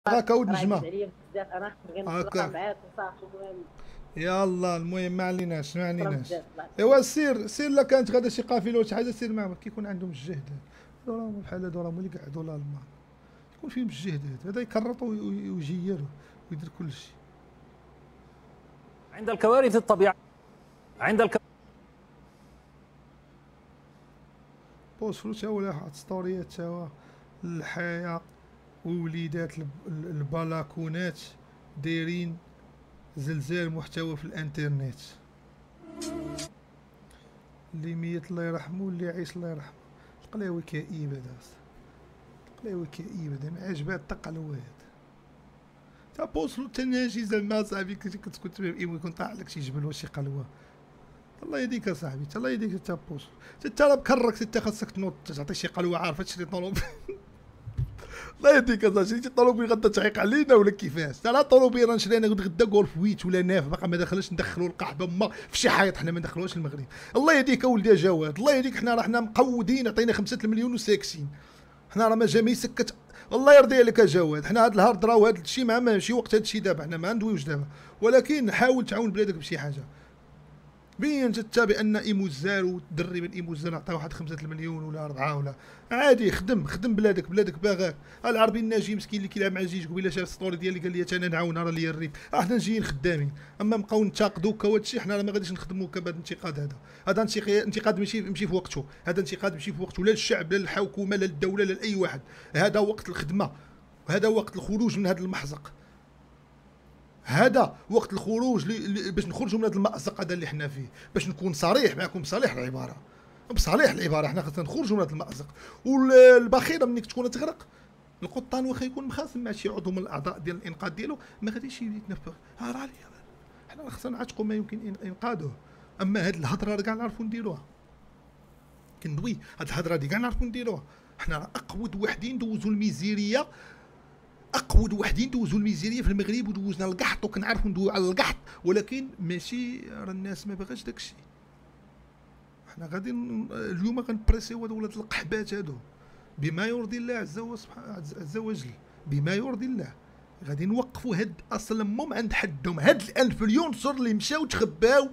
هكا ولد راه الجمع عزيز عليا بزاف، انا غير نتلاقى هكاك. معاك وصافي. المهم يلا المهم ما عليناش ما شكرا عليناش. بزاف، الله ايوا يسلمك. سير لا كانت غادا شي قافله ولا شي حاجه سير معاهم كيكون عندهم الجهد. هادو راهم بحال هادو راهم اللي قعدوا الالمان يكون فيهم الجهد. هذا يكرط ويجير ويدير كل شيء. عند الكوارث الطبيعية، عند بوصلوا تا هو واحد ستوريات تا هو الحياه ووليدات البلاكونات دايرين زلزال محتوى في الانترنت. اللي ميت الله يرحمه واللي عايش الله يرحمه. القلاوي كئيبه داس، القلاوي كئيبه دا ما عجبها حتى قلوات. تا بوصلوا تناجي زعما صاحبي كنت فاهم يكون طالع لك شي جبل ولا شي قلوه. الله يهديك اصاحبي، الله يهديك. تا بوصل انت راه مكرك، انت خاصك تنوض تعطي شي قلوه عارفه تشري طوموبيل. الله يهديك اصاحبي، شريتي طوموبيل غدا تعيق علينا ولا كيفاش؟ تا لا طوموبيل راه نشرينا غدا جولف ويت ولا ناف باقا ما دخلش ندخلوا القحبه ما في شي حيط، حنا ما ندخلوهاش المغرب. الله يهديك اولدي جواد، الله يهديك. حنا راه مقودين، عطينا 5 المليون وساكسين. حنا راه ما جا ما يسكت. الله يرضي عليك جواد. حنا هاد الهارد راه وهاد الشيء ماشي وقت هاد الشيء دابا، حنا ما ندويوش دابا، ولكن حاول تعاون بلادك بشي حاجه. بين جدت بان ايموزار والدري من ايموزار عطاه واحد 5 المليون ولا 4 ولا عادي. خدم بلادك باغاك. العربي الناجي مسكين اللي كيلعب مع الجيش قبيله شاف السطوري ديالي قال لي انا نعاون راه ليا الريف. حنا جايين خدامين، اما نبقاو ننتقدوا كواد الشيء حنا راه ما غاديش نخدموا كبهذا الانتقاد. هذا انتقاد ماشي في وقته، هذا انتقاد ماشي في وقته لا للشعب لا للحكومه لا للدوله لا لاي واحد. هذا وقت الخدمه، هذا وقت الخروج من هذا المحزق. هذا وقت الخروج باش نخرجوا من هذا المأزق هذا اللي حنا فيه. باش نكون صريح معكم، بصريح العباره، بصريح العباره، حنا خاصنا نخرجوا من هذا المأزق. والبخيله ملي تكون تغرق، القطان واخا يكون مخاصم مع شي عضو من الاعضاء ديال الانقاذ ديالو ما غاديش يتنفخ. راه عليا حنا خاصنا نعتقوا ما يمكن انقاذه. اما هاد الهضره راه كاع نعرفوا نديروها. كندوي هاد الهضره دي كاع نعرفوا نديروها. حنا راه اقود وحدين دوزوا الميزيريه، اقود وحدين دوزوا الميزيريه في المغرب ودوزنا القحط وكنعرفوا ندويو على القحط، ولكن ماشي راه الناس ما باغاش داكشي. حنا غادي اليوم غنبريسيو هاد ولاد القحبات هادو بما يرضي الله عز وجل، بما يرضي الله. غادي نوقفوا هاد اصلا مم عند حدهم. هاد الالف اليونصر اللي مشاو تخباو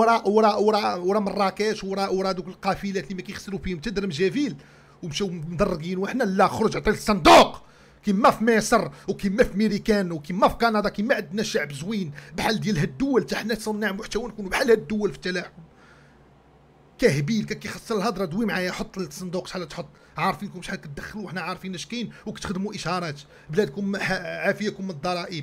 ورا مراكش ورا دوك القافلات اللي ما كيخسروا فيهم حتى درهم جافيل ومشاو مدرقين. وحنا لا، خرج عطي الصندوق كيما في مصر وكيما في ميريكان وكيما في كندا. كيما عندنا شعب زوين بحال ديال هاد الدول، حتى حنا صناع محتوى نكونوا بحال هاد الدول في التلاحم. كاهبيل كيخسر الهضره. دوي معايا، حط الصندوق شحال تحط، عارفينكم شحال كتدخلوا وحنا عارفين اش كاين وكتخدموا اشهارات. بلادكم عافيكم من الضرائب.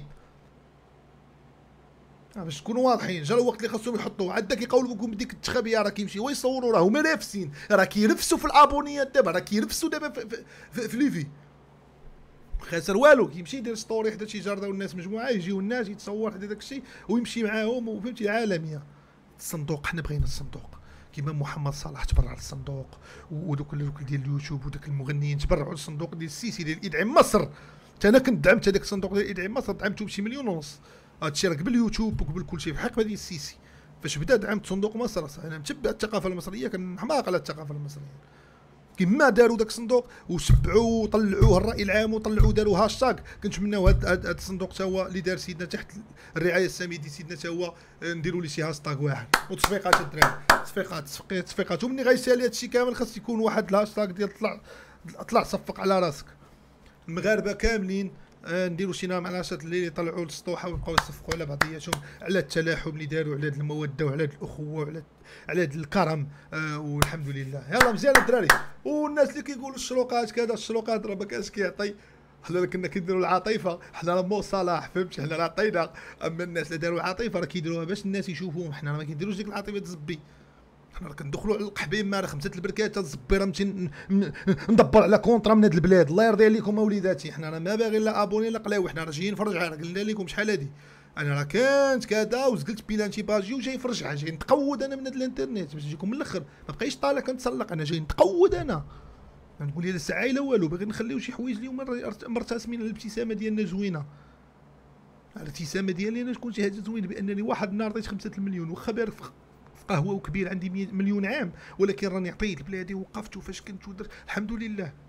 باش تكونوا واضحين. جا الوقت اللي خاصهم يحطوه عاد كيقولوا لكم ديك الانتخابيه راه كيمشي ويصوروا راه هما نافسين، راه كيرفسوا في الابونيات دابا، راه كيرفسوا دابا في ليفي. خاسر والو، كيمشي يدير ستوري حدا شي جارده والناس مجموعه، يجيو الناس يتصور حدا داك الشيء ويمشي معاهم وفهمتي عالميه. الصندوق حنا بغينا الصندوق كيما محمد صلاح تبرع للصندوق، ودوك ديال اليوتيوب ودوك المغنيين تبرعوا للصندوق ديال السيسي ديال ادعم مصر. حتى انا كنت دعمت هذاك الصندوق ديال ادعم مصر، دعمته بشي 1.5 مليون. هادشي راه قبل اليوتيوب وقبل كل شيء في حقبه ديال السيسي. فاش بدا دعمت صندوق مصر انا متبع الثقافه المصريه، كنحماق على الثقافه المصريه. كيما داروا داك الصندوق وسبعوا وطلعوه الراي العام وطلعوا داروا هاشتاج. كنتمناو هاد الصندوق تا هو اللي دار سيدنا تحت الرعايه الساميه ديال سيدنا تا هو نديروا ليه شي هاشتاج واحد وتصفيقات الدراري، تصفيقات. ومني غيسالي هادشي كامل خاص يكون واحد الهاشتاج ديال طلع صفق على راسك. المغاربه كاملين نديروا شي نوع مع العشات اللي يطلعوا للسطوحه ويبقاو يصفقوا على بعضياتهم على التلاحم اللي داروا، على هاد الموده وعلى هاد الاخوه على هاد الكرم. والحمد لله. يلا مزيان الدراري. والناس اللي كيقولوا الشروقات كذا، الشروقات راه ما كانش كيعطي. حنا كنا كنديروا العاطفه، حنا راه مو صلاح فهمتي، حنا راه عطينا. اما الناس اللي داروا العاطفه راه كيديروها باش الناس يشوفوهم. حنا راه ما كنديروش ديك العاطفه تزبي. حنا راه كندخلوا على القحبين مع 5 البركات الزبي راه ندبر على كونطرا من هاد البلاد. الله يرضي عليكم اوليداتي. حنا راه ما باغيين لا ابوني لا قلاوي، حنا راه جايين نفرجها. راه قلنا لكم شحال هادي، انا راه كانت كذا وزقلت بيلانتي باجي وجاي نفرجها، جاي نتقود انا من هاد الانترنت باش نجيكم من الاخر. ما بقيتش طالع كنتسلق، انا جاي نتقود. انا ما نقول لي لا ساعه لا والو، باغي نخليو شي حوايج اليوم مرتسمين على الابتسامه ديالنا زوينه. الابتسامه ديالي انا تكون شي حاجه زوينه، بانني واحد النهار عطيت 5 المليون واخا بارك في قهوه وكبير عندي 100 مليون عام، ولكن راني عطيت لبلادي ووقفت وفاش كنت ودرت الحمد لله.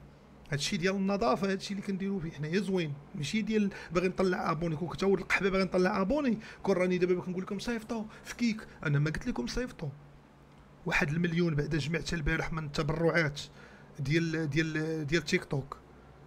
هادشي ديال النظافه، هادشي اللي كنديرو فيه حنايا زوين، ماشي ديال باغي نطلع ابوني. كون كتعود القحبه باغي نطلع ابوني، كون راني دابا كنقول لكم صيفطوا في كيك، انا ما قلت لكم صيفطوا. 1 المليون بعدا جمعتها البارح من التبرعات ديال تيك توك،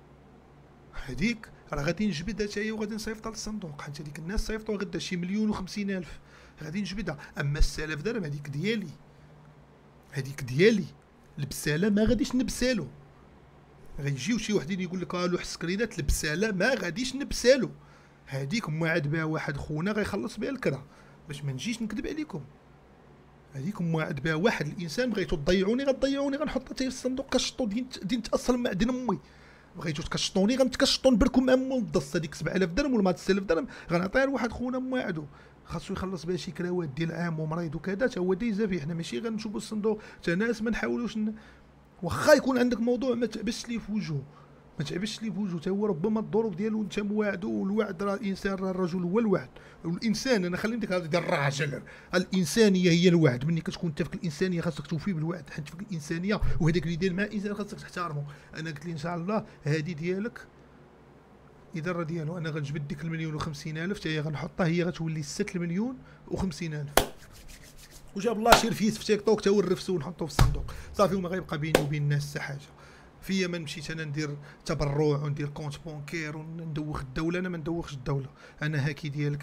هذيك راه غادي نجبدها حتى هي وغادي نصيفطها للصندوق، حيت هذيك الناس صيفطوا غدا شي 1,050,000 غادي نجبدها. اما 6000 درهم هذيك ديالي، هذيك ديالي البساله ما غاديش نبسالو. غيجيو شي وحدين يقول لك لوح سكرينات البساله ما غاديش نبسالو، هذيك موعد بها واحد خونا غيخلص بها الكرا، باش ما نجيش نكذب عليكم. هذيك موعد بها واحد الانسان، بغيتو تضيعوني غتضيعوني، غنحطها حتى في الصندوق كشطو دين تاصل معدن امي. بغيتو تكشطوني غنتكشطو نبركم مع مول الضص. هذيك 7000 درهم ولا 6000 درهم غنعطيها لواحد خونا موعدو، خاصو يخلص بها شي كراوات ديال عام ومريض وكذا، تا هو دايزه فيه. حنا ماشي غنشوفوا الصندوق تا ناس ما نحاولوش واخا يكون عندك موضوع ما تعبسش ليه في وجهه، ما تعبسش ليه في وجهه، تا هو ربما الظروف ديالو انت موعدو. والوعد راه الانسان، راه الرجل هو الوعد، والانسان انا خليني ديك ديال الراجل، الانسانيه هي الوعد. ملي كتكون انت فيك الانسانيه خاصك توفي بالوعد، حيت فيك الانسانيه وهذاك اللي داير مع الانسان خاصك تحترمه. انا قلت لي ان شاء الله هذه ديالك، اذا راه ديالو انا غنجبد ديك 1,050,000 حتى هي غنحطها، هي غتولي 6,050,000. وجاب الله شي رفيس في تيك توك تا هو الرفسو ونحطو في الصندوق صافي، وما غيبقى بيني وبين الناس حتى حاجه. فيا ما مشيت انا ندير تبرع وندير كونت بونكير وندوخ الدوله، انا ما ندوخش الدوله. انا هاكي ديالك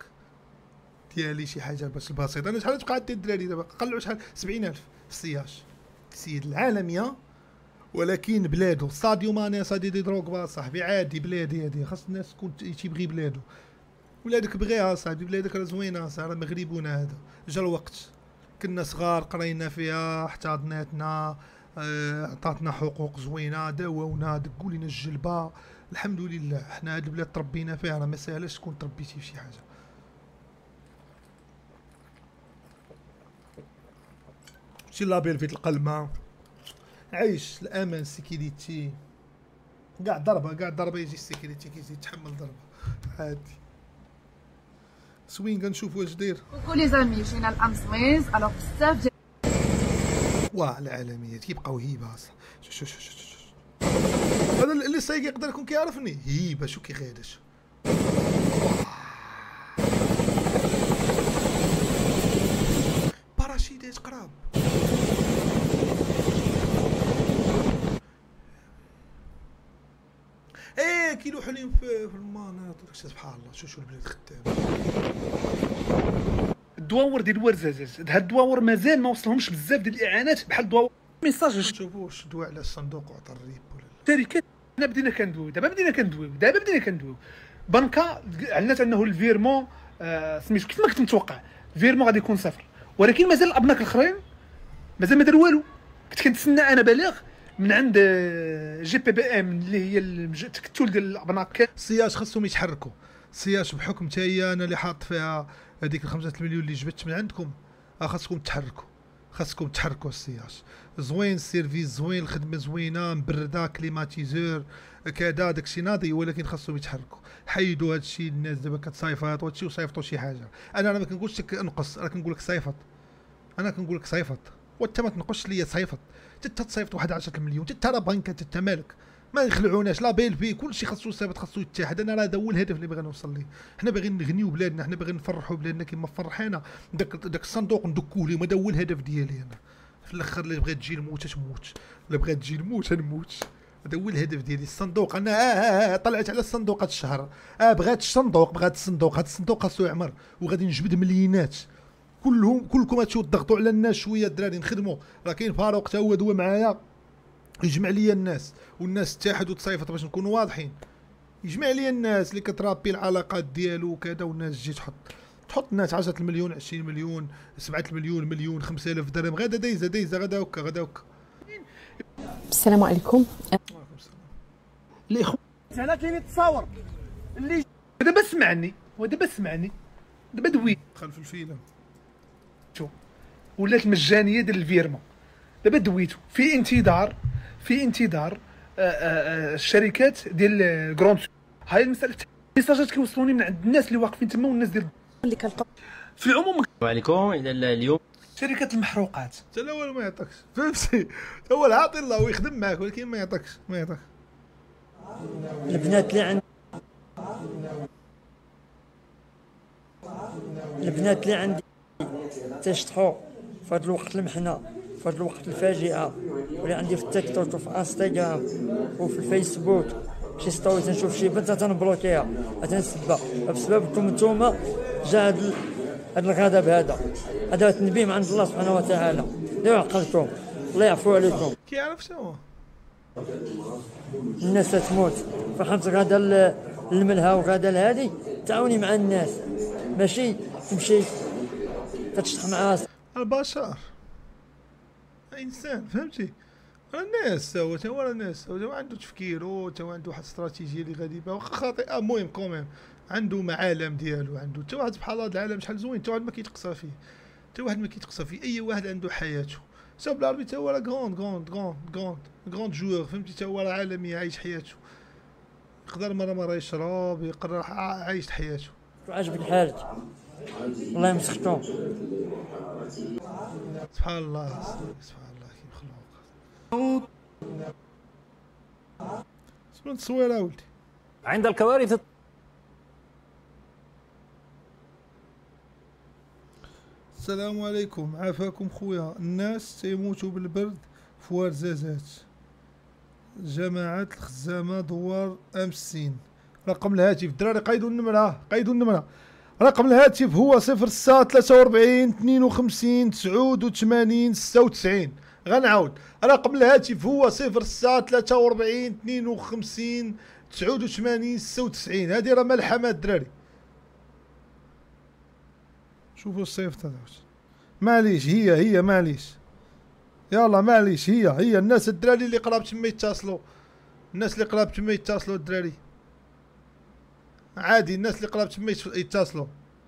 ديالي شي حاجه بس بسيطه. انا شحال تبقى عندي الدراري دابا قلعوا شحال 70,000 في السياج، السيد العالميه ولكن بلادو. ساديو ماني سادي دي دروغبا صاحبي عادي، بلادي هادي خاص الناس تكون تيبغي بلادو. ولادك بغيها صاحبي، بلادك راه زوينه صاحبي، راه مغربونا هذا. جا الوقت كنا صغار قرينا فيها احتضناتنا، عطاتنا حقوق زوينه، داوونا، دقوا لينا الجلبه، الحمد لله. حنا هاد البلاد تربينا فيها، راه ما ساهلاش تكون تربيتي في شي حاجه. شي لابيل في القلمه، عيش الامان، السيكيليتي، كاع ضربه يجي السيكيليتي كيزيد يتحمل ضربه عادي. سوين كنشوف واش داير. كوكو لي زامي، جينا الام سويز الوغ بزاف واه العالميه كيبقاو هيبه. شوف هذا اللي صايق يقدر يكون كيعرفني، هيبه شو كيغادش. باراشيدات قراب. ايه كيلوحوا لهم في المناطق. سبحان الله، شو البلاد خدامه. الدواور ديال الورزازات، هاد الدواور مازال ما وصلهمش بزاف ديال الاعانات بحال الدواور ميساج. نشوفوش دوا على الصندوق وعطى الريب ولا الشركات. حنا بدينا كندويو دابا بنكا علنات انه الفيرمون سميتو كيف ما كنت متوقع، الفيرمون غادي يكون صفر، ولكن مازال الابناك الاخرين مازال ما دار والو. كنت كنتسنى انا بلاغ من عند جي بي بي ام اللي هي التكتل ديال الابناك. السياج خاصهم يتحركوا. السياج بحكم حتى هي انا اللي حاط فيها هذيك 5 مليون اللي جبت من عندكم، خاصكم تحركوا. السياج زوين، السيرفيس زوين، الخدمه زوينه، مبرده، كليماتيزور كذا، داكشي ناضي، ولكن خاصهم يتحركوا. حيدوا هادشي. الناس دابا كتصيفط وهادشي وصيفطوا شي حاجه. انا ما كنقولش لك انقص، راه كنقول لك صيفط. انا كنقول لك صيفط وانت ما تنقصش ليا صيفط. انت تصيفط واحد 10 مليون، انت راه بنكه، انت مالك. ما يخلعوناش، لا بيل في كلشي خاصو يصيفط، خاصو يتحد. انا راه هذا هو الهدف اللي باغي نوصل ليه. حنا باغيين نغنيو بلادنا، حنا باغيين نفرحوا بلادنا كما فرحينا. داك الصندوق ندكوه لهم، هذا هو الهدف ديالي انا. في الاخر اللي بغات تجي الموت تموت، الا بغات تجي الموت نموت. هذا هو الهدف ديالي. الصندوق انا طلعت على الصندوق هذا الشهر، بغات الصندوق، هذا الصندوق خاصو يعمر، وغادي نجبد مليونات. كلكم هادشي تضغطوا على الناس شويه الدراري، نخدموا. راه كاين فاروق تا هو دوا معايا يجمع ليا الناس، والناس تحد وتصيفط باش نكونوا واضحين. يجمع ليا الناس اللي كترابي العلاقات ديالو وكذا، والناس تجي تحط الناس 10 مليون، 20 مليون، 7 مليون، مليون، 5000 درهم، غدا دايزه غدا هكا. السلام عليكم. الاخوان هنا كاين تصاور اللي دابا سمعني دابا دوي خلف الفيلم. شوف ولات مجانيه ديال الفيرمون. دابا دويتو في انتظار الشركات ديال كروند. هاي المساله ميساجات كيوصلوني من عند الناس اللي واقفين تما، والناس ديال اللي كنلقى في العموم. السلام عليكم. اذا اليوم شركات المحروقات حتى الاول ما يعطيكش، فهمتي؟ هو العاطي الله ويخدم معاك، ولكن ما يعطيكش. البنات اللي عندي تيشطحوا في هذا الوقت المحنة، في هذا الوقت الفاجئة، واللي عندي في التيك توك وفي انستغرام وفي الفيسبوك شي ستوري تنشوف شي بنت تنبلوكيها تنسبها بسببكم نتوما. جا هذا الغضب هذا تنبيه من عند الله سبحانه وتعالى. ديروا عقلكم، الله يعفو عليكم. كيعرف شنو الناس تموت فهمت. غدا الملهى وغدا لهادي تعاوني مع الناس، ماشي تمشي تتشطح مع البشر انسان، فهمتي؟ الناس هو الناس هو عنده تفكيرو، هو عنده واحد الاستراتيجيه اللي غادي بها واخا خاطئه، المهم كوميم عنده معالم ديالو، عنده حتى واحد سبحان الله. العالم شحال زوين، حتى واحد ما كيتقصى فيه، حتى واحد ما كيتقصى فيه. اي واحد عنده حياته. سب العربي حتى هو راه كروند جوور، فهمتي؟ حتى هو راه عالمي عايش حياته، يقدر مرة يشرب، يقدر عايش حياته. عاجبك حالك، الله يمسخكم. سبحان الله كيف خلقك. شنو التصويره ولدي؟ عند الكوارث السلام عليكم، عافاكم خويا. الناس تيموتوا بالبرد في ورزازات. جماعة الخزامة دوار أمسين. رقم الهاتف الدراري قيدوا النمرة. رقم الهاتف هو 0643 52 89 96. غنعاود، رقم الهاتف هو 0643 52 89 96. هادي راه ملحمة الدراري. شوفوا الصيفط هذا. معليش هي معليش، يلا معليش هي الناس الدراري اللي قراب تما يتصلوا، الدراري عادي، الناس اللي قراب تما يتصلوا.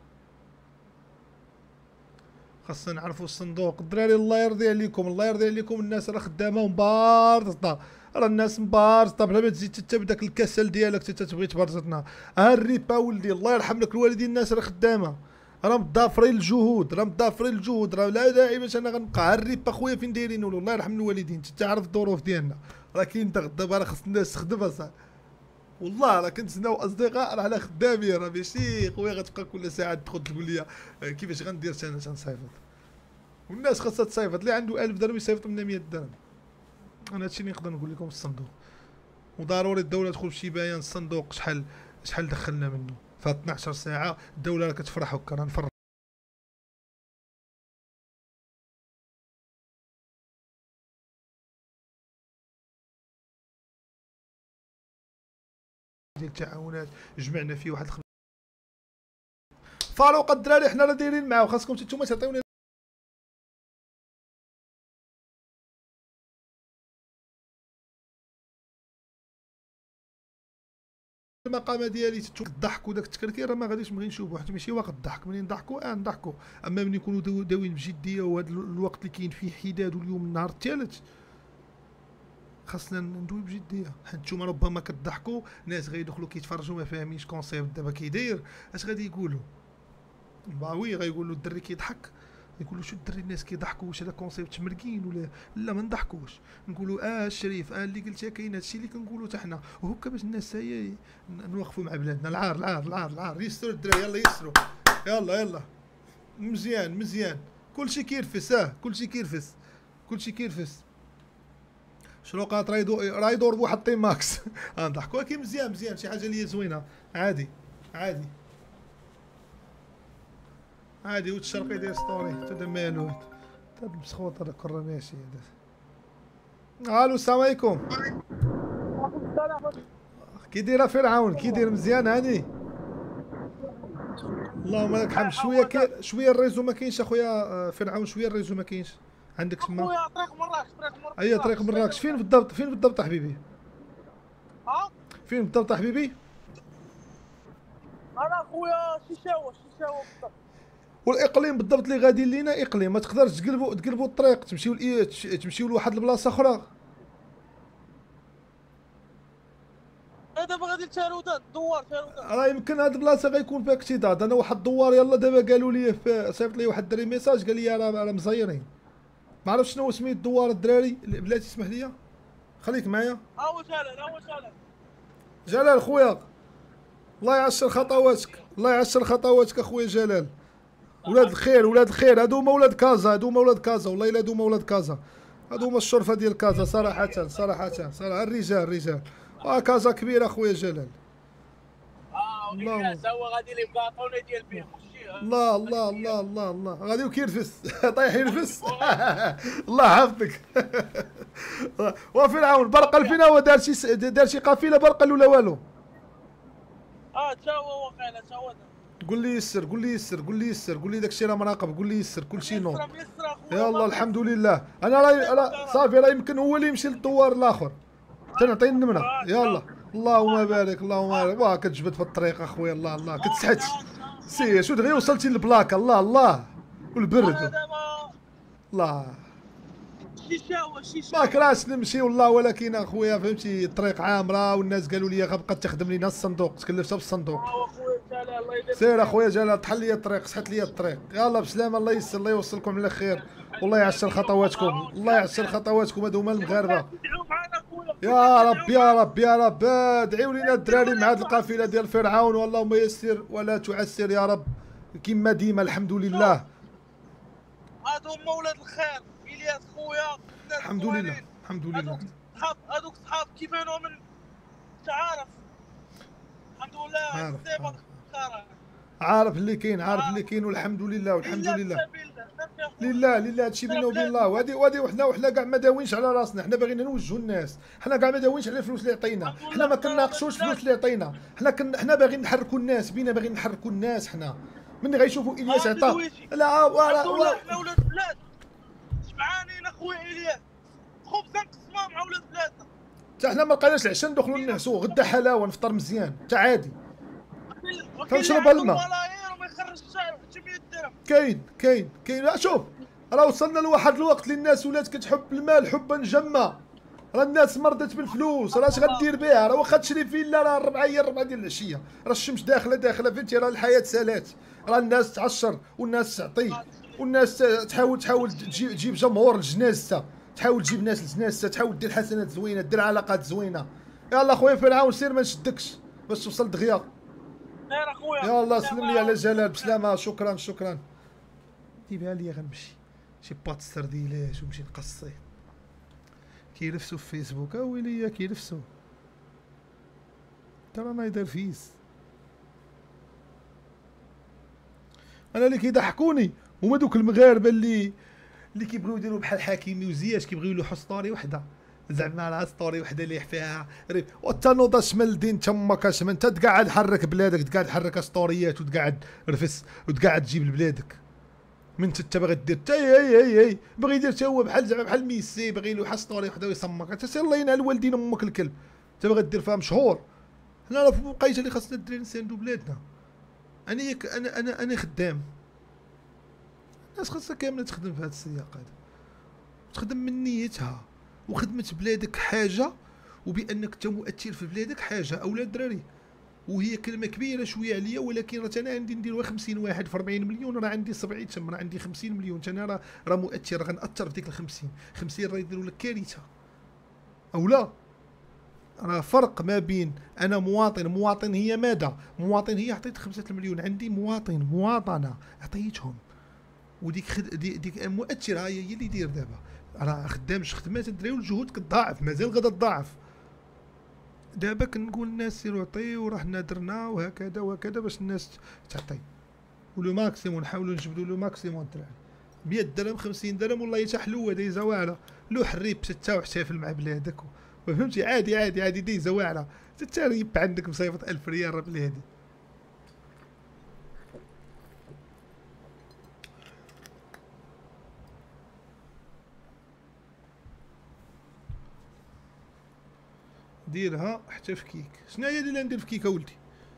خاصنا نعرفوا الصندوق الدراري. الله يرضي عليكم، الناس راه خدامه ومبارطه، راه الناس مبارطه بلا ما تزيد حتى بداك الكسل ديالك تبغي تبرزطنا. ها الريبا ولدي الله يرحم لك الوالدين، الناس راه خدامه، راه مضافرين الجهود، راه لا داعي باش انا غنبقى. ها الريبا خويا فين دايرين الله يرحم الوالدين، انت تعرف الظروف ديالنا، راه كاين دابا راه خص الناس تخدم اصاحبي. والله راه كنتسناو اصدقاء راه على خدامين، راه ماشي خويا غتبقى كل ساعه تدخل تقول لي كيفاش غندير انا تنصيفط. والناس خاصها تصيفط، اللي عنده 1000 درهم يصيفط منها 100 درهم. انا هادشي اللي نقدر نقول لكم. الصندوق وضروري الدوله تدخل بشي بيان. الصندوق شحال دخلنا منه في 12 ساعه، الدوله راه كتفرح هكا، راه نفرح ديال التعاونات جمعنا فيه واحد فاروق الدراري. حنا راه دايرين معاه، خاصكم نتوما تعطيونا المقامه ديالي. الضحك وداك التكركير راه ما غاديش نبغي نشوفو، حيت ماشي وقت الضحك. منين نضحكوا نضحكوا، اما ملي نكونوا داويين بجديه وهذا الوقت اللي كاين فيه حداد واليوم النهار الثالث خاصنا ندوي بجديه. حيت نتوما ربما كتضحكوا، ناس غيدخلوا كيتفرجوا ما فاهمينش كونسيبت دابا كيداير، اش غادي يقولوا؟ باوي غيقولوا الدري كيضحك، يقولوا شو الدري الناس كيضحكوا، واش هذا كونسيبت مرقين ولا لا؟ ما نضحكوش، نقولوا الشريف اللي قلتها كاين هادشي اللي كنقولوا حتى حنا، وهكا باش الناس هي نوقفوا مع بلادنا. العار يسروا الدراري، يلا يسروا، يلا مزيان كلشي كيرفس، كلشي كيرفس. شروقات راه يدور بواحد طيم ماكس. نضحكوا كي مزيان شي حاجه اللي هي زوينه. عادي والشرقي يدير ستوري هذا مالو، هذا المسخوط هذا كره ماشي هذا. الو السلام عليكم. كي دايره فرعون؟ كي داير مزيان هاني؟ اللهم لك الحمد. شويه الريزو ما كاينش اخويا فرعون، شويه الريزو ما كاينش عندك تما. اخويا طريق مراكش اي طريق مراكش. فين بالضبط حبيبي؟ فين بالضبط حبيبي؟ انا اخويا شيشاوه بالضبط. والاقليم بالضبط اللي غادي لينا اقليم، ما تقدرش تقلبوا الطريق تمشيو لواحد البلاصه اخرى. دابا غادي لتارودان الدوار راه يمكن هاد البلاصه غيكون فيها اكتضاد. انا واحد الدوار يلا دابا قالوا لي صيفط لي واحد الدري ميساج قال لي راه مزيرين، ما عرفتش شنو سميت الدوار الدراري. بلاتي اسمح لي خليك معايا. واش هذا جلال خويا الله يعشر خطواتك، الله يعشر خطواتك اخويا جلال. ولاد الخير ولاد الخير، هادو هما ولاد كازا، هادو هما ولاد كازا، والله الا هادو هما ولاد كازا، هادو هما الشرفه ديال كازا صراحه صراحه صراحه. الرجال كازا كبيره اخويا جلال. الله هو غادي لي بلاطونه ديال بيه الله الله الله الله الله غادي وكيرفس طايح ينفس. الله حفظك. وفرعون برقل فينا، هو دار شي قافله برقل ولا والو؟ تا هو واقيلا تا هو. قول لي يسر قول لي يسر قول لي يسر قول لي داكشي راه مراقب، قول لي يسر كلشي نور. يلا الحمد لله. انا راه صافي، راه يمكن هو اللي يمشي للدوار الاخر تنعطيه النمره. يلا اللهم بارك اللهم بارك. واه كتجبد في الطريق اخويا. الله الله كتسحت سي شو دغيا وصلتي للبلاكه. الله الله والبرد. الله ما كراش نمشي والله، ولكن اخويا فهمتي الطريق عامره والناس قالوا لي غتبقى تخدم لينا الصندوق، تكلفتها بالصندوق. سير اخويا جلال طحل لي الطريق، سحت لي الطريق. يلا بسلامه، الله يسر الله يوصلكم على خير، والله يعسر خطواتكم، الله يعسر خطواتكم. هادو هما المغاربه. يا رب يا رب يا رب ادعيوا لينا الدراري مع هاد القافله ديال فرعون، واللهم يسر ولا تعسر يا رب كما ديما. الحمد لله. هادو هما ولاد الخير الياس خويا. الحمد لله الحمد لله. هادوك صحاب كيفانو من تعارف. الحمد لله عارف اللي كاين، عارف اللي كاين، والحمد لله والحمد لله. لله هادشي بينا وبين الله. وهادي وحنا كاع ما داوينش على راسنا، حنا باغيين نوجهوا الناس، حنا كاع ما داوينش على الفلوس اللي عطينا، حنا ما كناقشوش الفلوس اللي عطينا، حنا باغيين نحركوا الناس، بينا باغيين نحركوا الناس. حنا ملي غيشوفوا الياس عطا لا حنا ولاد بلاد شبعانين اخويا الياس، خبزه نقسموها مع ولاد بلادنا. حتى حنا ما لقيناش العشاء ندخلوا نعسوا، غدا حلاوه نفطر مزيان حتى عادي. كنشرب الماء كاين. شوف راه وصلنا لواحد الوقت اللي الناس ولات كتحب المال حبا جما، راه الناس مرضت بالفلوس، راه اش غدير بها؟ راه واخا تشري فيلا راه 4 ديال العشيه، راه الشمس داخله فهمتي، راه الحياه سالات، راه الناس تعشر والناس تعطي والناس تحاول تجيب جمهور لجنازتها، تحاول تجيب ناس لجنازتها، تحاول دير حسنات زوينه، دير علاقات زوينه. يلا خويا فرعون سير ما نشدكش باش توصل دغيا. خير اخويا. يلا سلم لي على جلال بسلامه. شكرا. جيبها لي غنمشي شي بات سرديلاش ونمشي نقصي. كيلفسوا في فيسبوك ويلي كيلفسوا، ترى انا يدير فيس. انا اللي كيضحكوني هما دوك المغاربه اللي كيبغيو يديروا بحال حكيمي وزياش، كيبغيو يلوحوا ستوري وحده، زعما راه ستوري وحده اللي فيها وتا نوضه شمال الدين تماك اش انت تقعد حرك بلادك، تقعد حرك ستوريات وتقعد رفس وتقعد تجيب لبلادك. من انت باغي دير تا هي باغي يدير تا هو بحال زعما بحال ميسي باغي يلوح ستوري وحده ويصمك، انت سير الله ينعل والدين امك الكلب، انت باغي دير فيها مشهور. حنا راه في الوقيته اللي خاصنا الدراري نساندو بلادنا. انا خدام، الناس خاصها كامله تخدم في هذا السياق هذا، تخدم من نيتها، وخدمة بلادك حاجة وبأنك انت مؤثر في بلادك حاجة. أولاد الدراري وهي كلمة كبيرة شوية عليا، ولكن راه انا عندي ندير 50 واحد في 40 مليون، راه عندي 70 تما، راه عندي 50 مليون، انا راه مؤثر، غنأثر في ديك ال 50 راه يديروا لك كارثة أو لا. راه فرق ما بين أنا مواطن هي ماذا؟ مواطن هي عطيت 5 مليون، عندي مواطنة عطيتهم، وديك ديك مؤثرة هي اللي يدير دابا. راه خدامش خدمات الدراري والجهود كتضاعف، مازال غادا تضاعف. دابا كنقول للناس سيروا عطيو، راه حنا درنا وهكذا وهكذا باش الناس تعطي، ولو ماكسيمون نحاولوا نجبدوا لو ماكسيمون الدراري. 100 درهم 50 درهم والله حتى حلوه دايزه واعره، لو حريب ستة واحتفل مع بلادك فهمتي، عادي دايزه واعره، تتريب عندك مصيفط 1000 ريال راه بلادي. ديرها حتى في كيك. شنو هي اللي ندير في كيك اولدي؟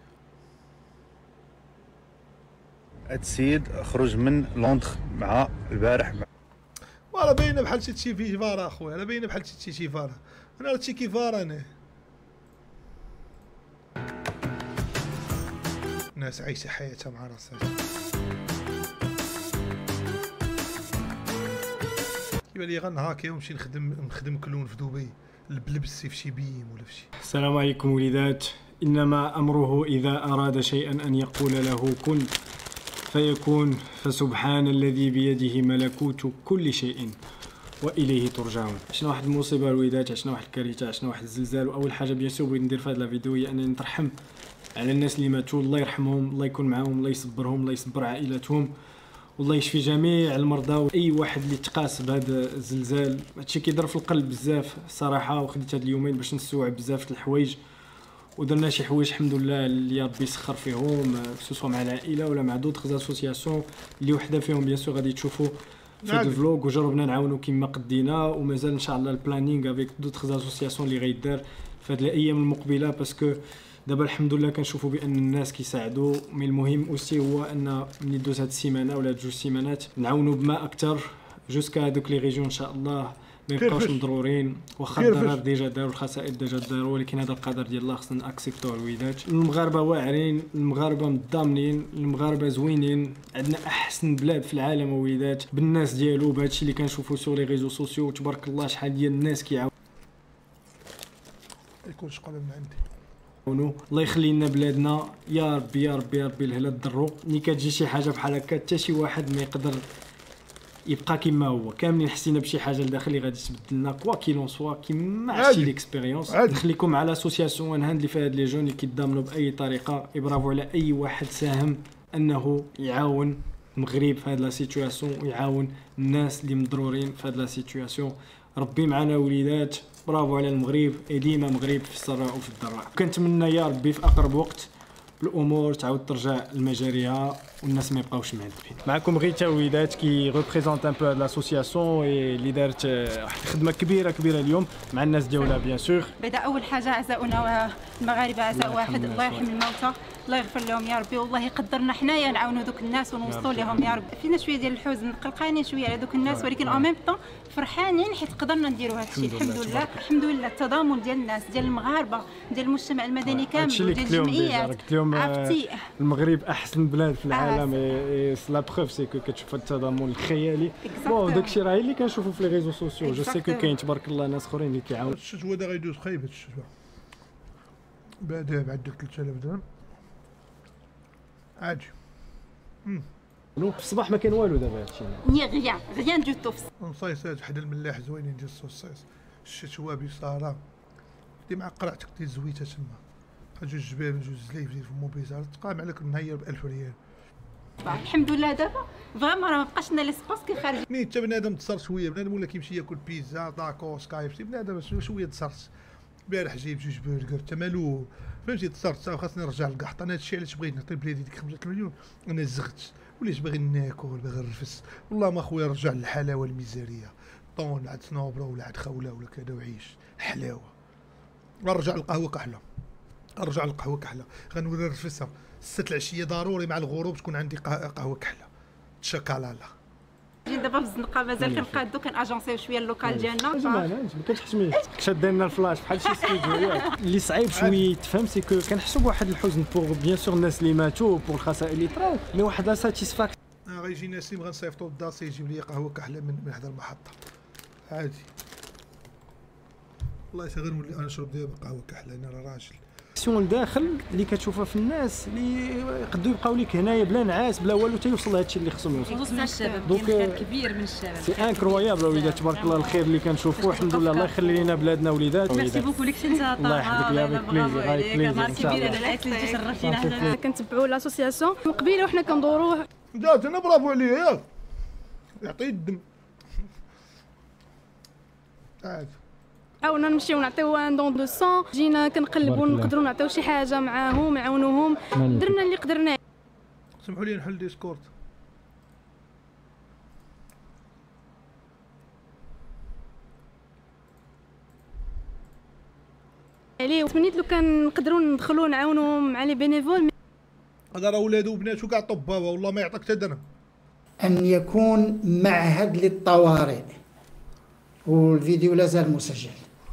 هاد السيد خرج من لندن مع البارح راه باينه بحال شي فيفارا اخويا، راه باينه بحال شي فيفارا. انا راه تشي كيفارا انا. ناس عايشه حياتها مع راسها. كيبان لي غنهاكي ونمشي نخدم كلون في دبي، بلبسي في شي بيم ولا في شي. السلام عليكم وليدات. إنما أمره إذا أراد شيئا أن يقول له كن فيكون، فسبحان الذي بيده ملكوت كل شيء وإليه ترجعون. عشنا واحد المصيبة الوداد، عشنا واحد الكارثة، عشنا واحد الزلزال. وأول حاجة بيان سور بغيت ندير في هذه الفيديو هي أنني نترحم على الناس اللي ماتوا، الله يرحمهم، الله يكون معاهم، الله يصبرهم، الله يصبر عائلاتهم، والله يشفي جميع المرضى واي واحد اللي تقاس بهذا الزلزال. هادشي كيضر في القلب بزاف الصراحه، وخديت هاد اليومين باش نستوعب بزاف د الحوايج، ودرنا شي حوايج الحمد لله اللي ربي يسخر فيهم، سواء مع العائله ولا مع دوطخ اسوسياسيون اللي وحده فيهم بيان سور غادي تشوفوا في هاد الفلوغ، وجربنا نعاونوا كما قدينا، ومازال ان شاء الله البلانينغ افيك دوطخ اسوسياسيون اللي غيدار في هاد الايام المقبله، باسكو دابا الحمد لله كنشوفوا بان الناس كيساعدوا. مي المهم اوسي هو ان ملي دوز هاد السيمانه ولا جوج سيمانات نعاونوا بما اكثر جوسكا هذوك لي ريجيون ان شاء الله ما يبقاوش مضرورين. واخا الضرر ديجا داروا، الخسائر ديجا داروا، ولكن هذا القدر ديال الله خصنا ناكسبتوه الوداد. المغاربه واعرين، المغاربه متضامنين، المغاربه زوينين، عندنا احسن بلاد في العالم الوداد بالناس ديالو، بهادشي اللي كنشوفوا سور لي ريزو سوسيو. تبارك الله شحال ديال الناس كيعاونوا. يكونش قلب من عندي. الله يخلي لنا بلادنا يا ربي يا ربي يا ربي. الهلا الضرو ملي كتجي شي حاجه بحال هكا حتى شي واحد ما يقدر يبقى كما هو، كاملين حسينا بشي حاجه لداخل اللي غادي تبدلنا كوا كيلون سوا كيما عرفتي ليكسبيريونس. نخليكم على اسوسياسيون وان هاند اللي فيها هاد لي جون اللي كيتضامنوا باي طريقه. برافو على اي واحد ساهم انه يعاون المغرب في هاد لا سيتوياسيون ويعاون الناس اللي مضرورين في هاد لا سيتوياسيون. ربي معنا وليدات، برافو على المغرب، ديما مغرب في السراء وفي الضراء. كنتمنى يا ربي في اقرب وقت الامور تعاود ترجع لمجاريها والناس ما يبقاوش معذبين. معكم غيتا وليدات كي ريبريزونت ان بو هاد لاسوسياسيون اللي دارت واحد الخدمه كبيره اليوم مع الناس ديالها بيان سور. بعدا اول حاجه عزاؤنا المغاربه عزاء واحد، الله يرحم الموتى، الله يغفر لهم يا ربي، والله يقدرنا حنايا نعاونوا دوك الناس ونوصلوا لهم يا رب. فينا شويه ديال الحزن، قلقانين شويه على دوك الناس، ولكن ان ميم طون فرحانين حيت قدرنا نديروا هذا الشيء. الحمد لله الحمد لله. التضامن ديال الناس، ديال المغاربه، ديال المجتمع المدني كامل، ديال الجمعيات. قلت لهم المغرب احسن بلاد في العالم، لا بروف سي كو كتشوف التضامن الخيالي. بون داكشي راه اللي كنشوفوا في لي ريزو سوسيو. جو سي كو كاين تبارك الله ناس اخرين اللي كيعاونوا. الشتوى دا غيدوز خايب هاد الشتوى، بعدا بعد 3000 درهم عادي. في الصباح ما كان والو دابا هادشي غيان دو تو. نصيصات حدا الملاح زوينين ديال الصوصيص، الشتوى بصاله ديما قرعتك ديال زويته تما، جوج جبال جوج زليف في الموبيزار تقام عليك النهار ب 1000 ريال. الحمد لله دابا فريمون راه ما بقاش لنا ليسباس كيخرج. مي حتى بنادم تصر شويه، بنادم ولا كيمشي ياكل بيتزا طاكوس كايفسي، بنادم شويه تصرت. البارح جايب جوج برجر تا مالو فهمتي، تصرت خاصني نرجع للقحط. انا هادشي علاش بغيت نعطي بلادي ديك 5 مليون، انا زغت وليت باغي ناكل باغي نرفس. والله ما خويا رجع للحلاوه الميزانيه، طون عاد صنوبره ولا عاد خوله ولا كذا وعيش حلاوه. نرجع للقهوه كحله، نرجع للقهوه كحله، غنولي نرفسها 6 العشيه ضروري مع الغروب تكون عندي قهوه كحله تشاكالالا. دابا في الزنقه مازال كنقادو كناجونسيو شويه اللوكال ديالنا. ما كتحشميش شادين الفلاش بحال شي ستوديوهات. اللي صعيب شويه تفهم سي كو كنحسوا بواحد الحزن بوغ بيان سور الناس اللي ماتوا بوغ الخسائر اللي طراو، مي واحد لا ساتيسفاك. غيجي نسيم غنصيفطو للداسي يجيب لي قهوه كحله من حدا المحطه عادي. والله غير نولي انا نشرب دابا قهوه كحله، انا راه راجل. الداخل اللي كتشوفها في الناس اللي يقدروا يبقاو لك هنايا بلا نعاس بلا والو حتى يوصل لهادشي اللي خصهم يوصل. خصوصا الشباب، كاين خير كبير من الشباب. سي انكرويابل وليدات، تبارك الله الخير اللي كنشوفوه. الحمد لله الله يخلي لنا بلادنا وليدات. ميرسي بوكو ليك انت طه، الله يحفظك يا بك بليزير غاية بليزير ان شاء الله. العيد اللي تشرفتينا. كنتبعوا لاسوسياسيون من قبيله وحنا كندوروه. جات انا برافو عليه ياك يعطيه الدم عاد. حاولنا نمشيو نعطيو ان دون دو سون، جينا كنقلبوا نقدروا نعطيو شي حاجه معاهم نعاونوهم، درنا اللي قدرنا. سمحوا لي نحل ديسكورد. عليه تمنيت لو كان نقدروا ندخلوا نعاونوهم مع لي بينيفول. هذا راه ولادو وبناتو كاع طبابه، والله ما يعطيك حتى درهم. ان يكون معهد للطوارئ، والفيديو لازال مسجل،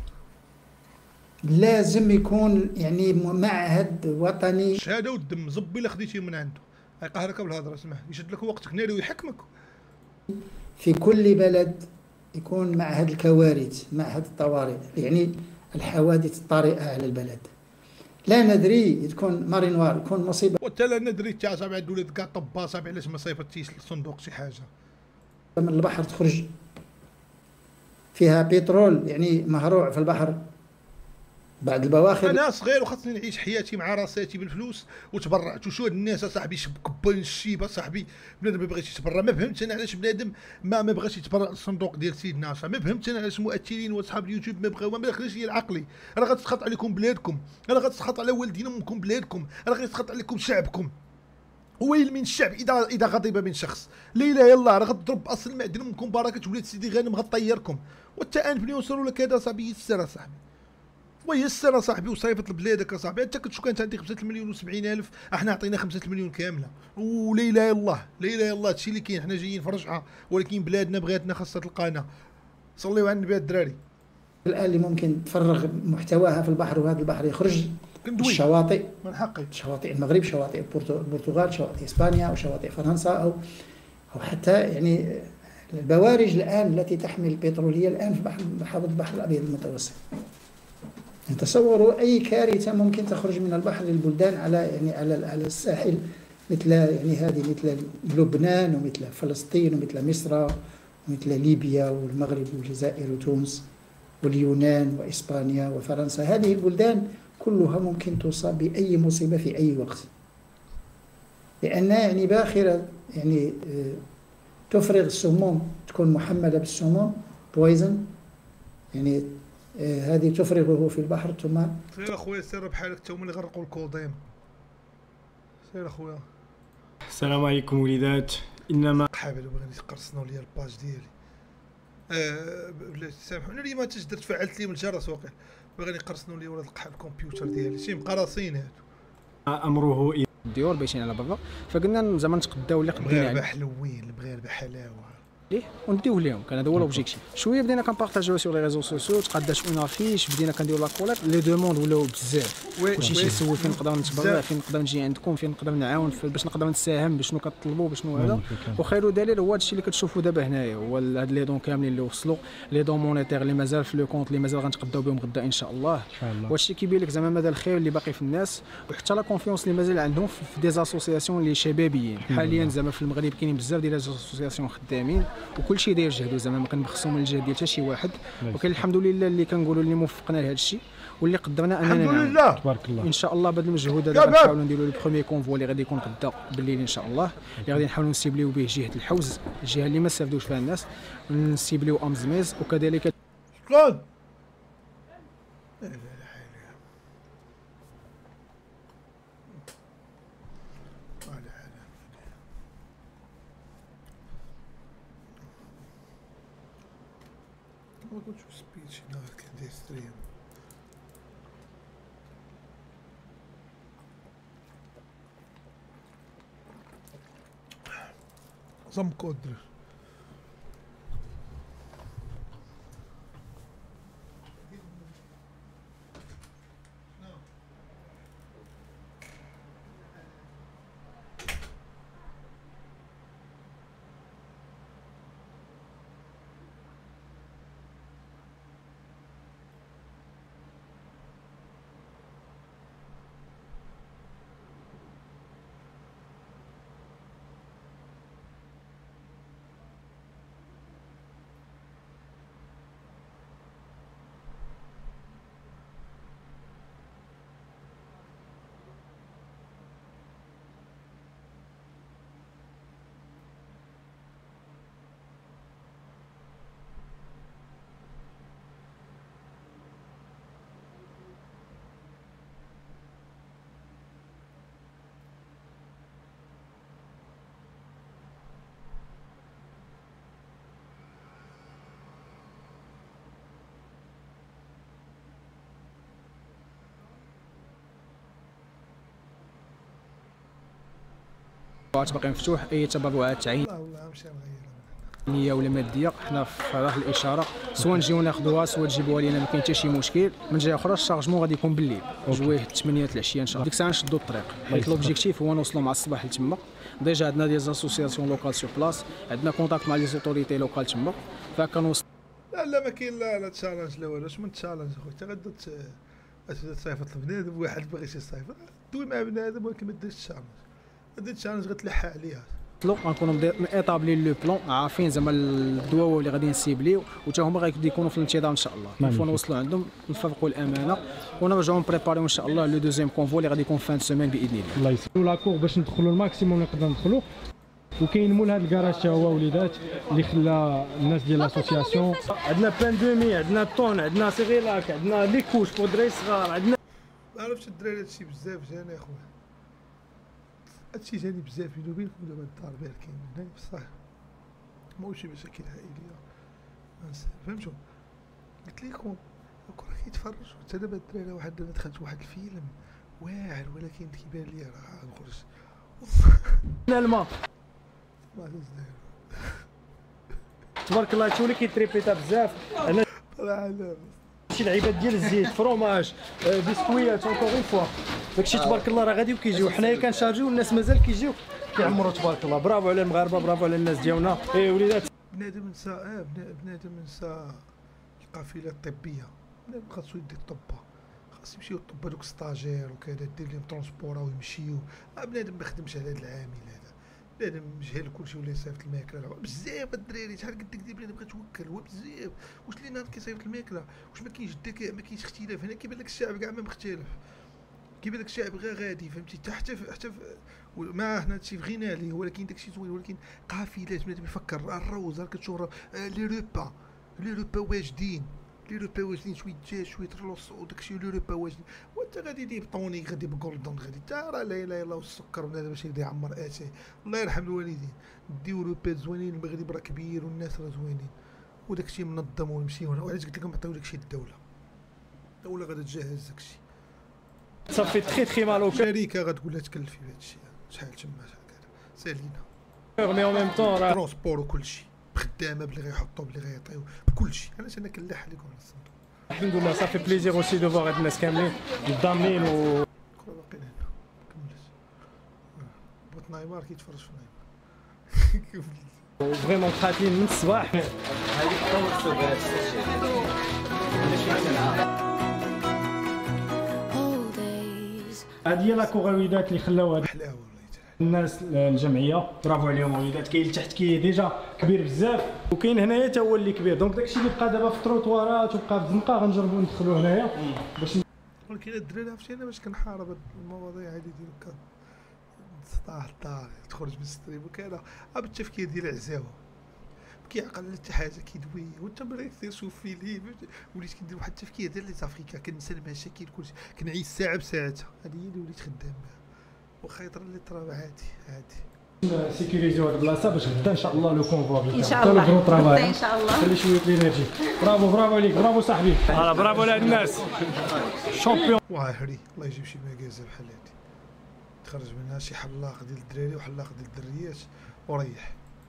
لازم يكون يعني معهد وطني. الشهاده والدم زبي الا خديتيه من عنده يقهرك بالهضره. اسمح يشد لك وقتك ناري ويحكمك. في كل بلد يكون معهد الكوارث، معهد الطوارئ، يعني الحوادث الطارئه على البلد. لا ندري تكون مارينوار يكون مصيبه وتا لا ندري تا صاحبي عند ولاد كاع طبا صاحبي علاش ما صيفطتيش للصندوق شي حاجه من البحر تخرج فيها بترول يعني مهروع في البحر بعد البواخر. انا صغير وخاصني نعيش حياتي مع راساتي بالفلوس وتبرعت وشو هاد الناس اصاحبي كبان الشيب اصاحبي بنادم ما بغاش يتبرع. ما فهمتش انا علاش بنادم ما بغاش يتبرع للصندوق ديال سيدنا عشا. ما فهمتش انا علاش المؤثرين واصحاب اليوتيوب ما بغاو. ما دخلش لي عقلي. راه غتسخط عليكم بلادكم، راه غتسخط على والدين امكم بلادكم، راه غيسخط عليكم شعبكم. ويل من الشعب اذا غضب من شخص. لا اله الا الله راه غتضرب اصل المعدن امكم بركه ولاد سيدي غانم غطيركم. والتان بلي يوصلوا لك هذا صاحبي يسر اصاحبي ويسر اصاحبي وصيفط لبلادك اصاحبي. انت كتشوف كانت عندي 5 مليون و70 الف احنا عطينا 5 مليون كامله. ولا اله الا الله لا اله الا الله هادشي اللي كاين. حنا جايين في رجعه ولكن بلادنا بغاتنا خاصها تلقانا. صليو على النبي الدراري. الان اللي ممكن تفرغ محتواها في البحر وهذا البحر يخرج الشواطئ من حقي شواطئ المغرب، شواطئ البرتغال، شواطئ اسبانيا او شواطئ فرنسا او حتى يعني البوارج الان التي تحمل البتروليه الان في محافظه البحر الابيض المتوسط. تصوروا اي كارثه ممكن تخرج من البحر للبلدان على الساحل مثل يعني هذه مثل لبنان ومثل فلسطين ومثل مصر ومثل ليبيا والمغرب والجزائر وتونس واليونان واسبانيا وفرنسا. هذه البلدان كلها ممكن تصاب باي مصيبه في اي وقت، لانها يعني باخره يعني تفرغ السموم، تكون محمله بالسموم بويزن يعني هذه تفرغه في البحر ثم سير اخويا سير بحالك تا هما اللي غرقوا الكوضيم. سير اخويا. السلام عليكم وليدات. انما حابب بغينا يقرصنوا لي الباج ديالي. بلاتي سامحوني اليوم ما درت فعلت لي من الجرس واقع بغينا يقرصنوا لي ولاد الكمبيوتر ديالي شي مقراصين هادو. امره الديور بايشين على برا فقلنا زعما نتقداو اللي قدينا المغاربه حلوين المغاربه حلاوه ليه ونديوه لهم. كان هذا هو لوبجيكتيف. شويه بدينا كنبارطاجيو سور لي ريزو سوسيو تقادات اون افيش بدينا كنديروا لا كولات لي دوموند ولاو بزاف. كلشي يسول فين نقدروا نتبرع فين نقدر نجي عندكم فين نقدر نعاون باش نقدر نساهم بشنو كطلبوا بشنو هذا. وخير دليل هو هادشي اللي كتشوفوا دابا هنايا هو هاد لي دون كاملين اللي وصلوا لي دون مونيتير اللي مازال في لو كونت اللي مازال غنتقداو بهم غدا ان شاء الله. وهادشي كيبين لك زعما مدى الخير اللي باقي في الناس وحتى لا كونفيونس اللي مازال عندهم في دي اسوسياسيون اللي شبابيين. حاليا زعما في المغرب كاينين بزاف ديال لي اسوسياسيون خدامين وكلشي داير جهدو زعما ما كنبخسوا من الجهد ديال حتى شي واحد. وكاين الحمد لله اللي كنقولوا اللي موفقنا لهذا الشيء واللي قدرنا اننا الحمد لله تبارك الله. ان شاء الله بهذا المجهود هذا غنحاولوا نديروا لو بروميي كونفو اللي غادي يكون غدا بالليل ان شاء الله اللي غادي نحاولوا نسيبليو به جهه الحوز الجهه اللي ما استافدوش فيها الناس نسيبليو امزميز وكذلك شكون ما كنتش سبيتش هنا كندير ستريم زم كودر باقي مفتوح. اي تبرعات تعين نيه ولا ماديه حنا في راه الاشاره سواء نجيو ناخذوها سواء تجيبوها لينا ما كاين حتى شي مشكل. من جهه اخرى الشارجمون غادي يكون بالليل جويه 8 العشيه ان شاء الله. ديك الساعه نشدوا الطريق حيت لوبجيكتيف هو نوصلوا مع الصباح لتما. ديجا عندنا دي زاسوسياسيون لوكال سور بلاص عندنا كونتاكت مع لي زوتوريتي لوكال تما فكنوصل. لا ما كاين لا تشالنج لا والو. اش من تشالنج اخويا انت غدا اش تصيفط لبنادم واحد باغي يصيفط دوي مع بنادم ولكن ما ديرش تشالنج، ما ديرش تشالنج غتلحى عليها. غنكونوا ايطابلي لو بلون عارفين زعما الدواء اللي غادي نسيبليو وتا هما غادي يكونوا في الانتظار ان شاء الله. الفو نوصلوا عندهم نفرقوا الامانه ونرجعوا نبريباريو ان شاء الله لو دوزيام كونفو اللي غادي يكون فان سيمين باذن الله. الله يسلموا لاكور باش ندخلوا الماكسيموم اللي نقدر ندخلوا. وكاين مول هذا الكراج حتى هو وليدات اللي خلى الناس ديال لاسوسياسيون. عندنا باندومي، عندنا طون، عندنا سيغيلاك، عندنا لي كوش بور دراري صغار، عندنا ما عرفتش الدراري هادشي بزاف جاني اخويا، هادشي جاني بزاف بيني وبينكم. دابا الدار باركين هنايا بصح ماهوش شي مشاكل عائليه فهمتوا. قلت لكم راه كيتفرجوا حتى دابا الدراري. واحد دابا دخلت واحد الفيلم واعر ولكن كيبان لي راه غنخرج الماء تبارك الله. هادشي اللي كيتريبيتا بزاف. انا شي لعيبات ديال الزيت فرomage بسكويات اونكور اون فوا داكشي تبارك الله راه غادي وكيجيو. حنايا كنشارجيو والناس مازال كيجيو كيعمروا تبارك الله. برافو على المغاربه، برافو على الناس ديالنا. وليدات بنادم نسى بنادم نسى القافله الطبيه. بنادم خاصو يدي الطبه، خاص يمشيو الطبه دوك ستاجير وكذا دير لهم ترونسبور ويمشيو. بنادم ما خدمش على هذا العامل هذا، بنادم مجهل كلشي ولا يصيفط الماكله بزاف. الدراري شحال قد كدير بنادم بغا توكل هو بزاف. واش اللي نهار كيصيفط الماكله واش ما كاينش الذكاء، ما كاينش اختلاف. هنا كيبان لك الشعب كاع ما مختلف، كيبان لك الشعب غير غادي فهمتي. حتى ما حنا هادشي بغينا ليه ولكن داكشي زوين. ولكن قافلات بنادم يفكر الروز راه كتشوف لي روبا واجدين، لي روبا واجدين شويه دجاج شويه رلوص وداكشي لي روبا واجدين. وانت غادي دير بطونيك غادي بكولدون غادي تا راه لا اله الا الله والسكر بنادم باش يبدا يعمر اتاي. الله يرحم الوالدين. ديو روبات زوينين، المغرب راه كبير والناس راه زوينين وداكشي منظم ونمشيو. وعلاش قلت لكم عطيو داكشي للدوله، الدوله غادي تجهز داكشي. صافي تخي مالو. الشركه غتقول لها تكلفي بهادشي شحال تما شحال كذا سالينا. مي اون ميم طون راه ترونسبور وكلشي بخدامه بلي غيحطوا بلي غيعطيو بكلشي. علاش انا كنلح عليكم على الصندوق. الحمد لله صافي بليزير اوسي دو فوار هاد الناس كاملين ضامنين و باقيين هنا كملت. بوت نايمار كيتفرج في نايمار فريمون خاتلين من الصباح. هادي هي لاكور وليدات اللي خلاو هاد الناس الجمعيه. برافو عليهم وليدات. كاين لتحت كي ديجا كبير بزاف وكاين هنايا حتى هو اللي كبير. دونك داكشي اللي بقى دابا في التروطوارات وبقى في الزنقه غنجربوا ندخلوا هنايا باش. ولكن الدراري عرفتي انا باش كنحارب هاد المواضيع هادي ديال سطاح الدار تخرج من الستريم وكذا بالتفكير ديال العزاوه كيعقل حتى حاجه كيدوي. وانت مريض شوف فيه وليت كندير واحد التفكير ديال لي زافريكا كنسى المشاكل كلشي كنعيش ساعه بساعتها. هذه هي اللي وليت خدام بها. واخا يطرى اللي طرا عادي سيكوريزيو هاد البلاصه باش غدا ان شاء الله لو كونفوا ان شاء الله ان شاء الله. خلي شويه الانرجي. برافو عليك، برافو صاحبي. برافو لهاد الناس شامبيون. واهري الله يجيب شي ماكازا بحال هادي تخرج منها شي حلاق ديال الدراري وحلاق ديال الدريات وريح.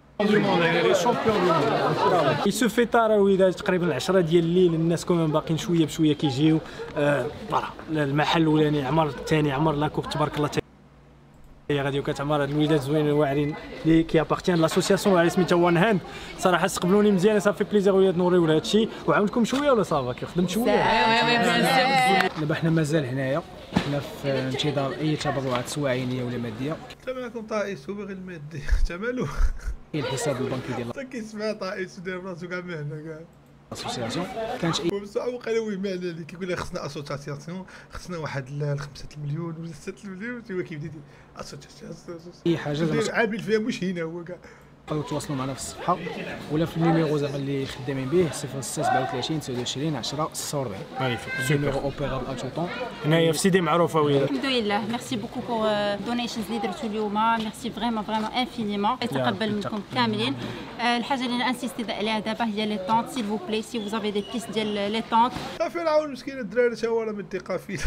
يسو في تراويض تقريبا 10 ديال الليل. الناس كمان باقيين شويه بشويه كيجيو. المحل الاولاني عمر، الثاني عمر، لاكور تبارك الله هي غادي وكتعمر. هاد الوليدات زوينين واعرين اللي كيابارتيان لاسوسياسيون اللي سميتها وان هاند. صراحه استقبلوني مزيان صافي بليزير وليدات نوريو لهذا الشيء. وعاونتكم شويه ولا صافا خدمت شويه؟ دابا حنا مازال هنايا حنا في انتظار اي تبرعات سواء عينيه ولا ماديه. حتى معكم طائس هو باغي المادي حتى مالو. كاين الحساب البنكي ديال حتى كيسمع طائس وداير راسو كاع مهنا كاع اسوسياسيون كانت اي بصح قال وي معنى اللي كيقول لك خصنا اسوسياسيون خصنا واحد 5 مليون ولا 6 مليون هو كيبدا يدير اسوسياسيون اي حاجه زعما عامل فيها مش هنا هو كاع. تقدروا تواصلوا معنا في الصفحه ولا في النيميرو زعما اللي خدامين به 0637 29 10 46. ماغيفيك نيميرو اوبيرابل ا تو طون. هنايا في سيدي معروفه وي. الحمد لله. ميرسي بوكو بور دونيشنز اللي درتو اليوم. ميرسي فريمون انفينيمون. يتقبل منكم كاملين. الحاجه اللي انا انسيستي عليها دابا هي لي طونط سيل فو بلاي سي فوز افي دي بيست ديال لي طونط. صافي نعاون مسكين الدراري تا هو راه مدي قافله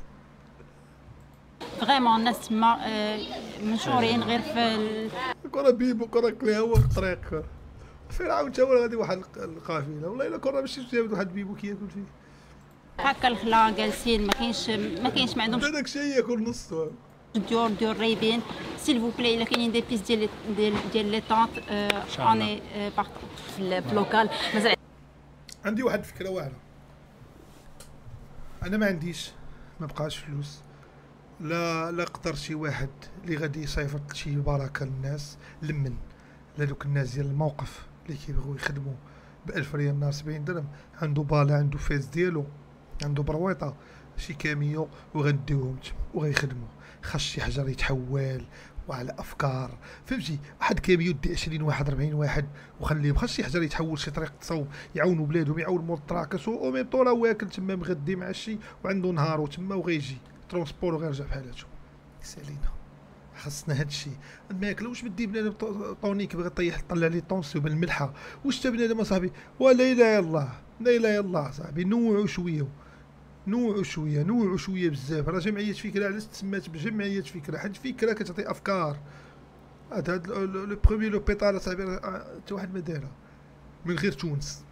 فريمون الناس تما منشورين غير في كره بيبو كره كليها هو الطريق. فين عاود تا هو غادي واحد القافله والله الا كره ماشي جابت واحد بيبو كياكل فيه هكا الخلا جالسين ما كاينش ما عندهمش هذاك الشيء ياكل نص ديور رايبين سيل فو بلاي. الا كاينين دي بيس ديال لي طونط اني بارطون في اللوكال. مازال عندي واحد الفكره واعره. انا ما عنديش ما بقاش فلوس. لا قدر شي واحد اللي غادي يصيفط شي بركه للناس لمن لهذوك الناس ديال الموقف اللي كيبغيو يخدموا ب1000 ريال نهار 70 درهم، عنده بالا عنده فاس ديالو عنده برويطه شي كاميو وغنديوهم تما وغيخدموا. خاص شي حجر يتحول وعلى افكار فهمتي، واحد كاميو دي 20 واحد 40 واحد وخليهم. خاص شي حجر يتحول شي طريق تصاوب يعاونوا بلادهم يعاونوا مول الطراكس او ميم طو راه واكل تما مغدي مع الشي وعنده نهارو تما وغيجي ترونسبور وغيرجع بحالاتو. سالينا خاصنا هادشي. الماكله واش بدي بنادم طونيك بغى طيح طلع لي طونسيو بالملحه واش تا بنادم اصاحبي ولا اله الا الله لا اله الا الله صاحبي. نوعوا شويه نوعوا شويه بزاف. راه جمعيه فكره علاش تسمات بجمعيه فكره؟ حيت فكره كتعطي افكار. هذا لو بروميي لوبيتال صاحبي حتى واحد ما دارها من غير تونس.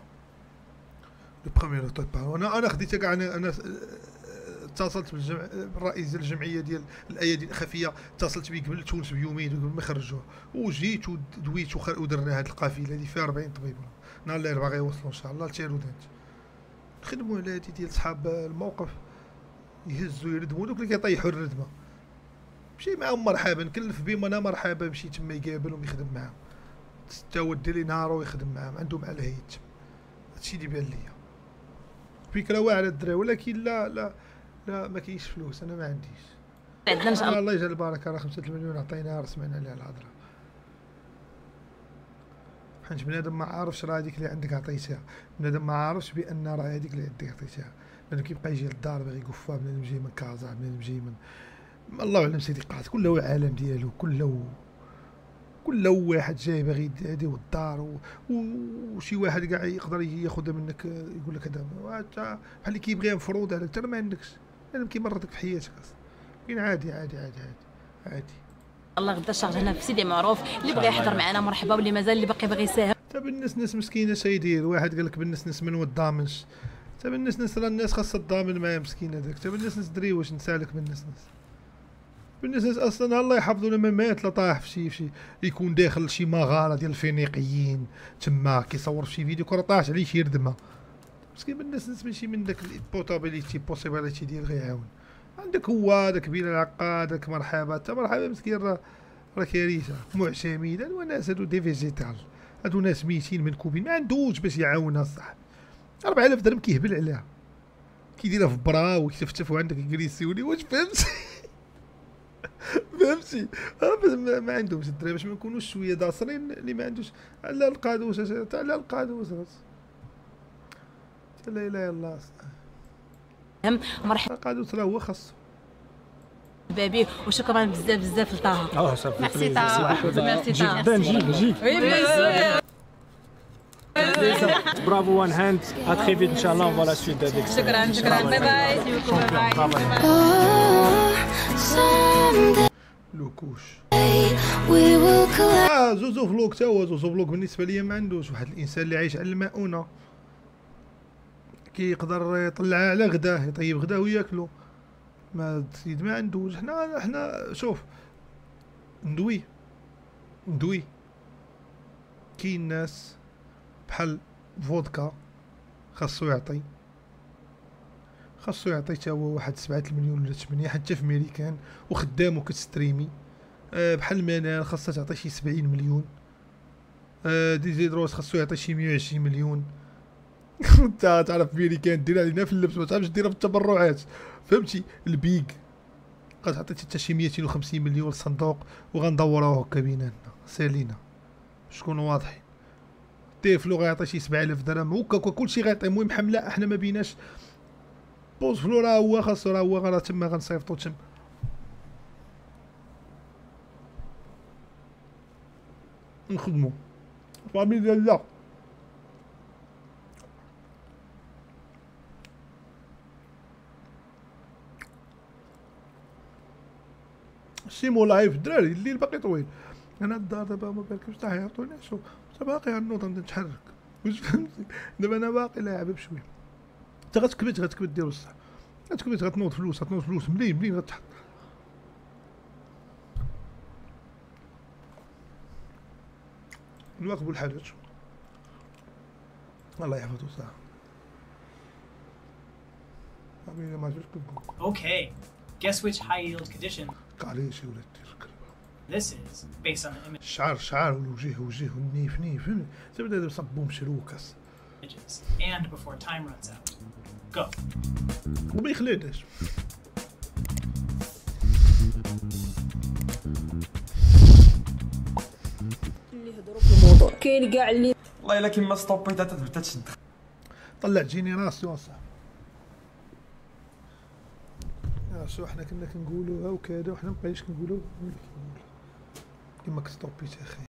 لو بروميي لوبيتال انا خديتها كاع. انا اتصلت بالرئيس ديال الجمعيه ديال الايادي الخفيه، اتصلت به قبل تونس بيومين قبل ما يخرجوه، وجيت ودويت ودرنا هذه القافله اللي فيها 40 طبيب. نهار الاربعاء غيوصلوا ان شاء الله لتيرودانت. نخدموا على هادي ديال صحاب الموقف، يهزوا يردموا دوك اللي كيطيحوا الردمه. مشي معاهم مرحبا، نكلف بهم انا مرحبا، مشي تما يقابلهم يخدم معاهم. حتى هو دير لي نهار ويخدم معاهم، عندهم على الهيد. هادشي اللي بان ليا فكره واعره الدراري، ولكن لا ما كاينش فلوس. انا ما عنديش. عندنا ان شاء الله الله يجعل البركه. راه 5 مليون عطيناها، سمعنا عليها الهضره. حيت بنادم ما عارفش راه هذيك اللي عندك عطيتها، بنادم ما عارفش بان راه هذيك اللي عندك عطيتها. بنادم كيبقى يجي للدار باغي يقفها، بنادم جاي من كازا، بنادم جاي من الله اعلم سيدي قاعد. كله عالم ديالو، كله واحد جاي باغي يديو الدار وشي واحد كاع يقدر ياخذها منك يقول لك هذا بحال اللي كيبغيها مفروض عليك. انت ما عندكش، بنادم كيمرضك في حياتك. كاين عادي الله غدا شهر هنا في سيدي معروف. اللي بغى يحضر معنا مرحبا، واللي مازال اللي باقي باغي يساهم. حتى بالناس مسكينه اش يدير؟ واحد قال لك بالناس من ودامنش. حتى بالناس راه الناس خاصها تضامن معاه مسكين هذاك. حتى بالناس دري واش نسالك بالناس اصلا الله يحفظو لما مات لا طاح في شي يكون داخل شي مغاره ديال الفينيقيين تما كيصور في شي فيديو كره طاحت عليه شي ردمه مسكين. بالناس ماشي من داك البوتابيليتي بوسيبيليتي ديال غيعاون. عندك هو داك بين العقاد داك مرحبا حتى مرحبا مسكين راه كارثه. معتمد هادو ناس هادو دي فيجيتال، هادو ناس ميتين منكوبين، ما عندوش باش يعاونها الصح. 4000 درهم كيهبل عليها، كيديرها في برا ويتفتف وعندك يجريسيوني. واش فهمتي؟ فهمتي؟ ما عندهمش الدراري باش ما نكونوش شويه داصرين. اللي ما عندوش على القادوس على القادوس لا اله الا الله. مرحبا القادوس راه هو خاصو بابي. وشكرا بزاف لطه. صافي ميرسي طه. ميرسي طه. جيب برافو وان هاند. ا تري فيت ان شاء الله. فوالا سويت هذيك. شكرا باي باي. لوكوش زوزو فلوك. تا هو زوزو فلوك بالنسبه ليا ما عندوش. واحد الانسان اللي عايش على المؤونه كيقدر يطلعها على غداه، يطيب غداه وياكلو. ما السيد ما عندوش. حنا شوف ندوي كاين ناس بحال فودكا خاصو يعطي تا هو واحد 7 مليون ولا 8 حتى في ميريكان وخدام وكتستريمي. بحال منال خاصها تعطي شي 70 مليون. دي زيدروس خاصو يعطي شي 120 مليون. انت تعرف ميريكان ديرها لينا في اللبس، ما تعرفش ديرها في التبرعات. فهمتي؟ البيك قد عطيت حتى شي 250 مليون للصندوق وغندوروه هكا بيناتنا. سالينا شكونوا واضحين. تيفلو غيعطي شي 7000 درهم هكا كلشي غيعطي. المهم حمله احنا ما بيناش. بوز فلو راه هو خاصو، راه هو راه تما غنصيفطو تما. نخدمو فامي ديال لا سيمو لايف الدراري. الليل باقي طويل. انا الدار دابا ما بالكش حتى يعطوني شوف باقي غنوض نتحرك. واش فهمتي؟ دابا انا باقي لاعب بشويه. انت غتكبت دير بصح. غتنوض فلوس مليين غتحط. نواقبوا الحاجات. الله يحفظو صح. صاحبي ما عرفتش كنقول. Okay, guess which high yield condition معليش يا ولاد الكلب. this is based on the image. شعر والوجه والنيف فهمت تبدا صبو مشروكس And before time runs out. Go. وما يخليناش. اللي يهضروا في الموضوع كاين كاع اللي والله الا كيما ستوبيتها تبدا تشد. طلع جينيراسيون صح. شو احنا كنا كنقولوها وكذا وحنا مابقيناش كنقولوا كيما كستوبيت اخي.